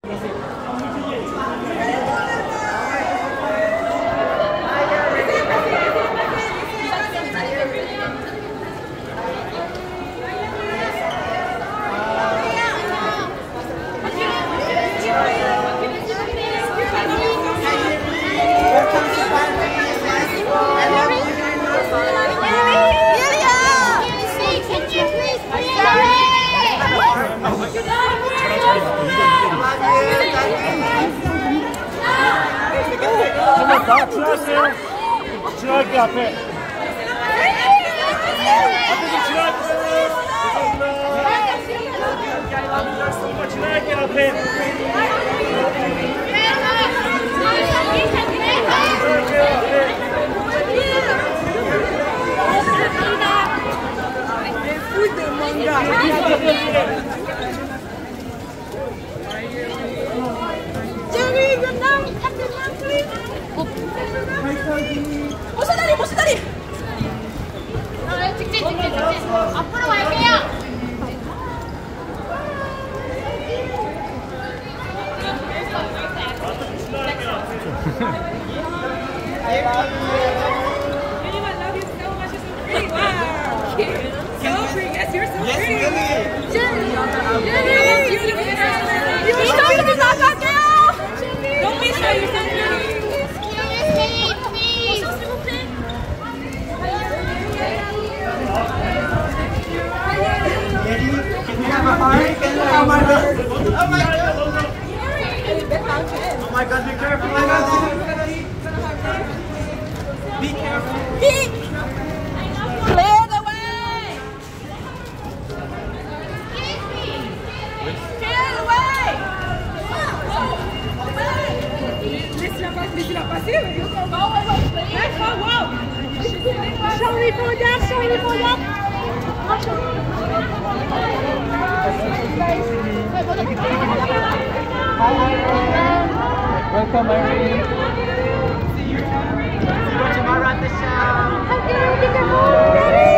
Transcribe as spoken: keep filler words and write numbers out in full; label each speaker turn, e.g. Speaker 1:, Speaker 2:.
Speaker 1: 한번 다 지나갈게요. 지나갈게요, 앞에. 앞에 좀 지나갈게요. 죄송합니다. 지나갈게요, 앞에.
Speaker 2: 저기 그냥 카트만 클릭. 모서다리 모서다리. 아, 직진 직진 직진. 앞으로 갈게요. 이쪽으로 나갈게요. Don't be shy, you're so pretty. Excuse me, please.
Speaker 3: Can we have a heart? Can we have a heart? Oh my god! Oh my god, be careful! Oh my god! Be careful!
Speaker 2: Peek! Clear the way! Clear the way! Laissez-la passer, mais you can go away, please. Let's go, wow! Sorry for that, sorry for that.
Speaker 3: Welcome, Irene. See you tomorrow at the show.
Speaker 2: Okay,